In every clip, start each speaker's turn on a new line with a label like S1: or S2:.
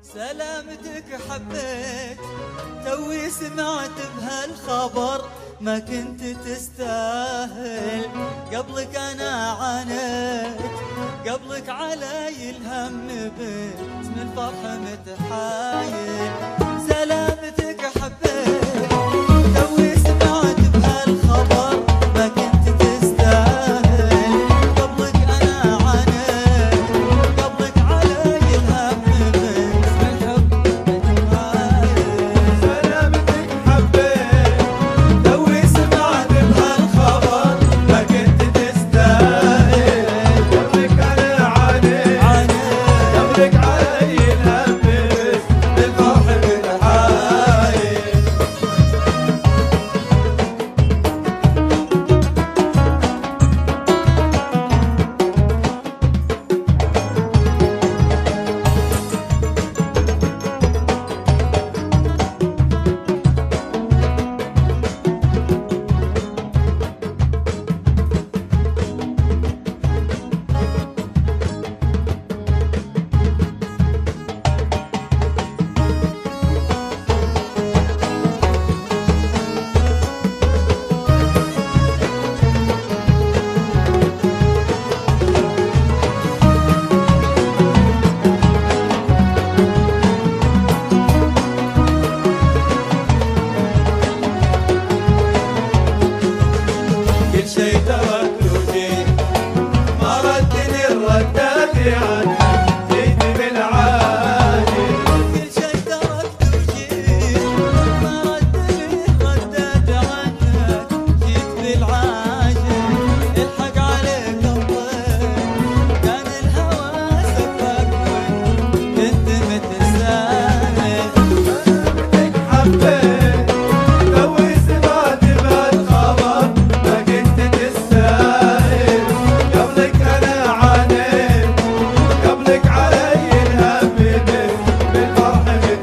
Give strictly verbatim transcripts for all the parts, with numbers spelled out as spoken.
S1: سلامتك حبيت توي سمعت بهالخبر ما كنت تستاهل، قبلك انا عانيت قبلك علي الهم بت من الفرح متحايل. سلامتك حبيت توي سمعت بهالخبر ما كنت تستاهل، قبلك انا عانيت قبلك علي الهم بت من الحب متحايل.
S2: سلامتك حبيت توي سمعت بهالخبر ما كنت تستاهل، قبلك انا عانيت قبلك علي الهم بس بالفرح متحايل. كل شي تركت وجيت ما ردني الردات عنك جيت بالعاجل.
S1: كل شي تركت وجيت ما ردني الردات عنك جيت بالعاجل. الحق عليك الضيف كان الهوى سفاك وانت كنت متساهل.
S2: سلامتك حبيت توي سمعت بهالخبر ما كنت تستاهل، قبلك انا عانيت قبلك علي الهم بس بالفرح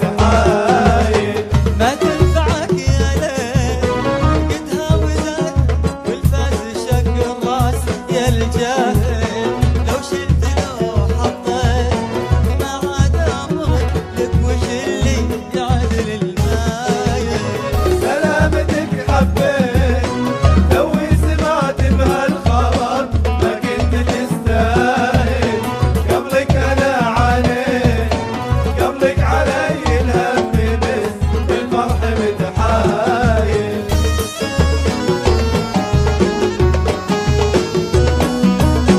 S2: متحايل.
S1: ما تنفعك يا ليل قدها وزاد والفاس شق الراس يا الجاهل. لو شلت لو حطيت ما عاد امرك لك وش اللي يعدل المايل.
S2: سلامتك حبيت توي سمعت بهالخبر ما كنت تستاهل، قبلك انا عانيت قبلك علي الهم بس بالفرح متحايل.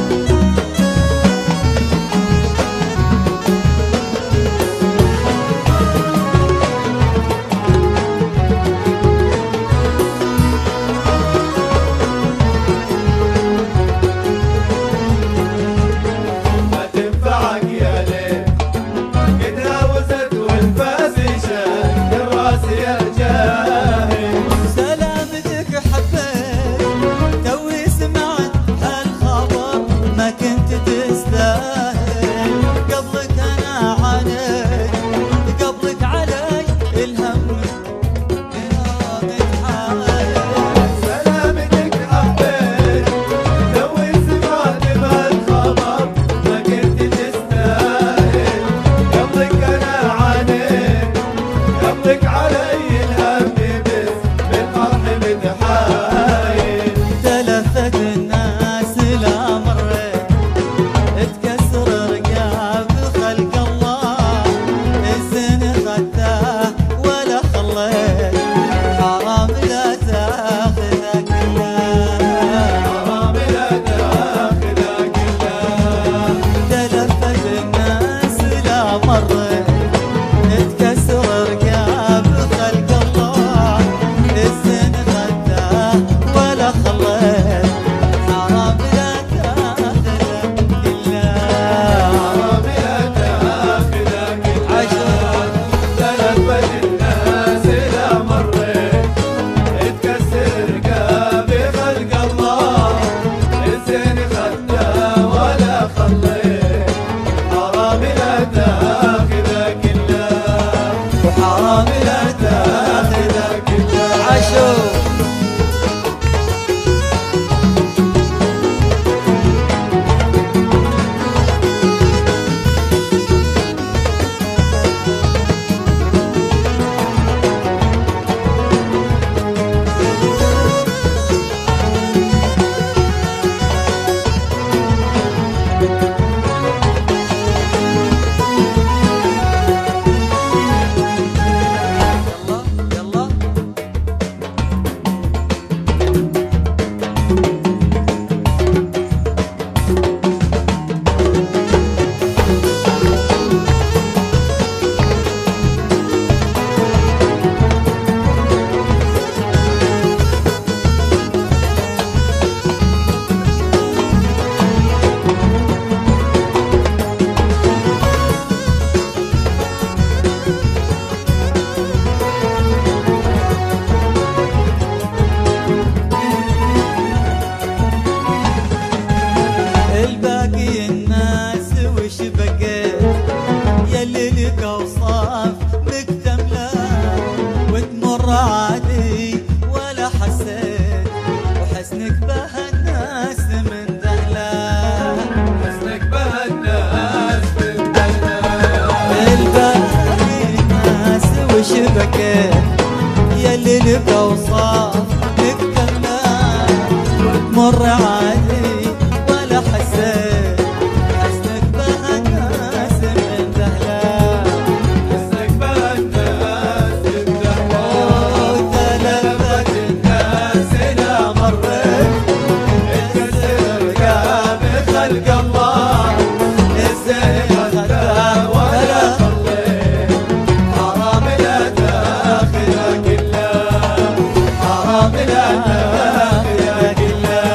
S1: اللي بأوصاف لك كلام وتمر عادي ولا حسيت حسنك بهالناس من دهلان
S2: حسنك بهالناس من دهلان
S1: وتلفت الناس إلى مرت
S2: تكسر رقاب خلق الله الزين خدام ولا خليت حرام لا تاخذ كله حرام لا تاخذ كله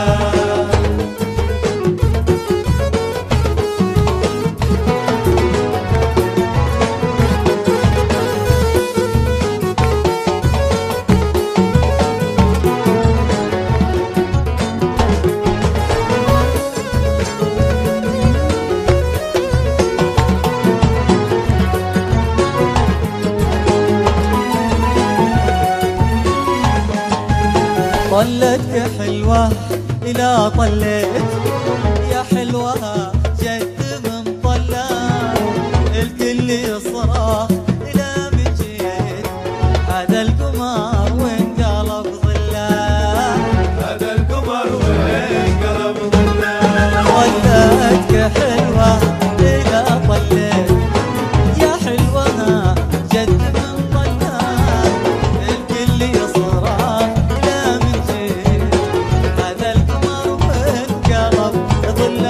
S1: طلتك حلوة إلى طليت يا حلوة جد من طلع الكل يصرخ إلى من جيت هذا القمر وانقلب ظله
S2: هذا القمر وانقلب ظله
S1: طلتك حلوة إلى طليت يا حلوة جد من طلع الكل يصرخ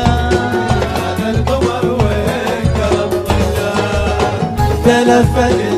S2: تلفت